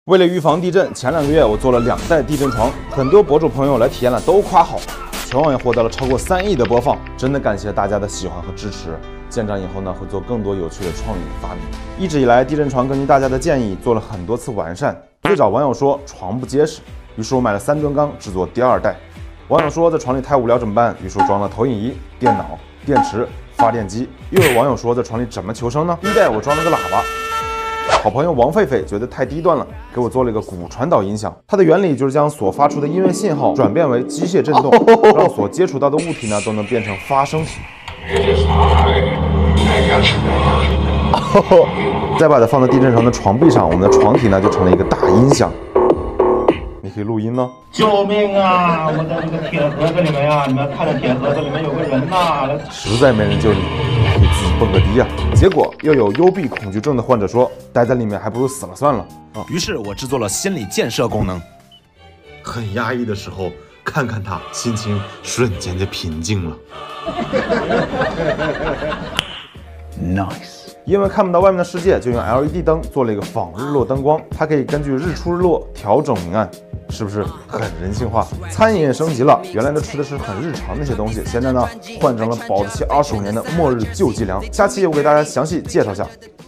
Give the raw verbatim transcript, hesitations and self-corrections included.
为了预防地震，前两个月我做了两代地震床，很多博主朋友来体验了都夸好，全网也获得了超过三亿的播放，真的感谢大家的喜欢和支持。建站以后呢，会做更多有趣的创意发明。一直以来，地震床根据大家的建议做了很多次完善。最早网友说床不结实，于是我买了三吨钢制作第二代。网友说在床里太无聊怎么办？于是我装了投影仪、电脑、电池、发电机。又有网友说在床里怎么求生呢？第一代我装了个喇叭。好朋友王狒狒觉得太低端了，给我做了一个骨传导音响。它的原理就是将所发出的音乐信号转变为机械振动，让所接触到的物体呢都能变成发声体。再把它放到地震床的床壁上，我们的床体呢就成了一个大音响。你可以录音呢。 救命啊！我在这个铁盒子里面呀、啊，你们看着铁盒子里面有个人呐、啊！ 实在没人救你，你自己蹦个迪呀、啊！结果又有幽闭恐惧症的患者说，待在里面还不如死了算了。 啊、于是我制作了心理建设功能。 很压抑的时候，看看它，心情瞬间就平静了。 Nice。因为看不到外面的世界，就用 L E D 灯做了一个仿日落灯光，它可以根据日出日落调整明暗，是不是很人性化？餐饮也升级了，原来都吃的是很日常的一些东西，现在呢换成了保质期二十五年的末日救济粮。下期我给大家详细介绍一下。